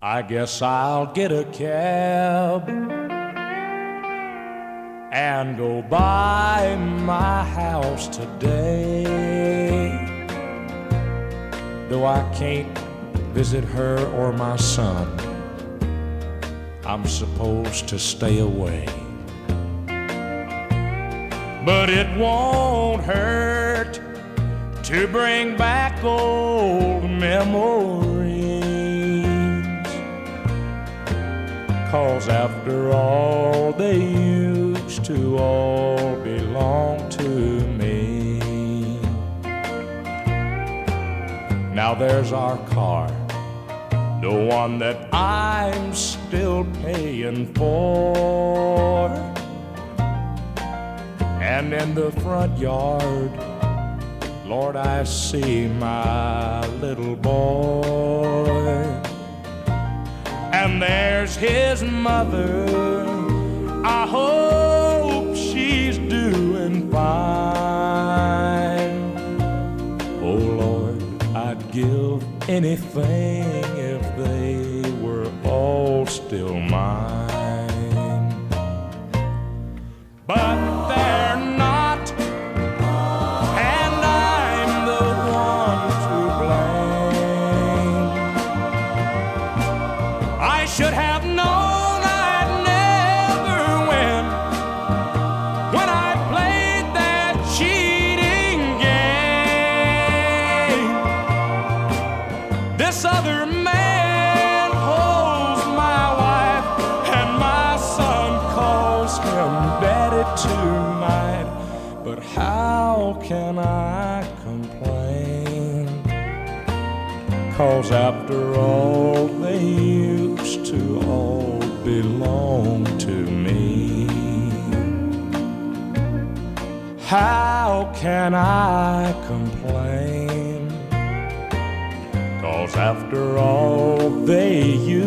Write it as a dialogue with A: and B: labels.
A: I guess I'll get a cab and go by my house today. Though I can't visit her or my son, I'm supposed to stay away. But it won't hurt to bring back old memories, 'cause after all, they used to all belong to me. Now there's our car, the one that I'm still paying for. And in the front yard, Lord, I see my little boy. And there's his mother, I hope she's doing fine. Oh Lord, I'd give anything if they were all still mine. But they're not, and I'm the one to blame. I should have known I'd never win when I played that cheating game. This other man holds my wife, and my son calls him daddy tonight. But how can I complain? 'Cause after all, they used to all belong to me. How can I complain? 'Cause after all, they